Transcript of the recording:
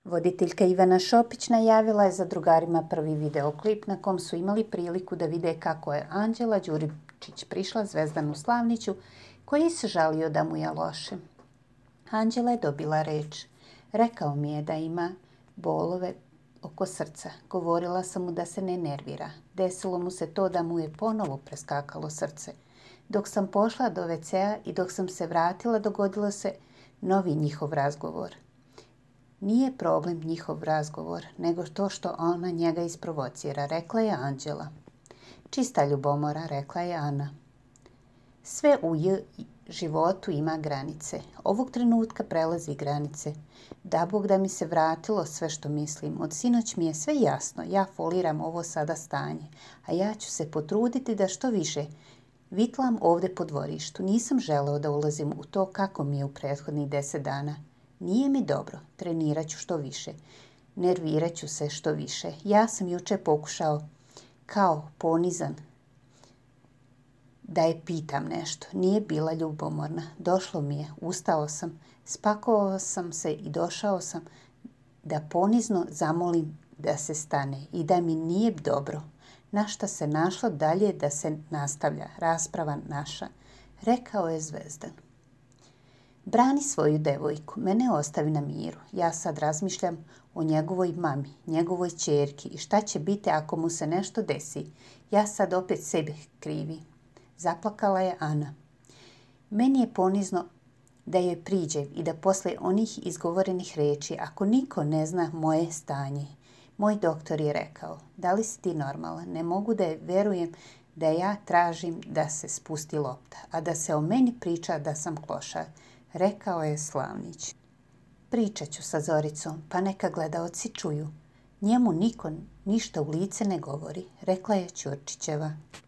Voditeljka Ivana Šopić najavila je za drugarima prvi videoklip na kom su imali priliku da vide kako je Anđela Đuričić prišla Zvezdanu Slavniću koji se žalio da mu je loše. Anđela je dobila reč. Rekao mi je da ima bolove oko srca. Govorila sam mu da se ne nervira. Desilo mu se to da mu je ponovo preskakalo srce. Dok sam pošla do WC-a i dok sam se vratila dogodilo se novi njihov razgovor. Nije problem njihov razgovor, nego to što ona njega isprovocira, rekla je Anđela. Čista ljubomora, rekla je Ana. Sve u životu ima granice. Ovog trenutka prelazi granice. Da Bog da mi se vratilo sve što mislim. Od sinoć mi je sve jasno. Ja foliram ovo sada stanje. A ja ću se potruditi da što više vitlam ovdje po dvorištu. Nisam želeo da ulazim u to kako mi je u prethodnih 10 dana. Nije mi dobro. Trenirat ću što više. Nervirat ću se što više. Ja sam juče pokušao kao ponizan da je pitam nešto. Nije bila ljubomorna. Došlo mi je. Ustao sam. Spakovao sam se i došao sam da ponizno zamolim da se stane i da mi nije dobro. Na šta se našlo dalje da se nastavlja rasprava naša, rekao je Zvezdan. Brani svoju devojku, mene ostavi na miru. Ja sad razmišljam o njegovoj mami, njegovoj ćerki i šta će biti ako mu se nešto desi. Ja sad opet sebe krivi. Zaplakala je Ana. Meni je ponizno da joj priđem i da posle onih izgovorenih reči, ako niko ne zna moje stanje. Moj doktor je rekao, da li si ti normalan? Ne mogu da verujem da ja tražim da se spusti lopta, a da se o meni priča da sam klošar, rekao je Slavnić. Pričat ću sa Zoricom, pa neka gledaoci čuju. Njemu niko ništa u lice ne govori, rekla je Ćurčićeva.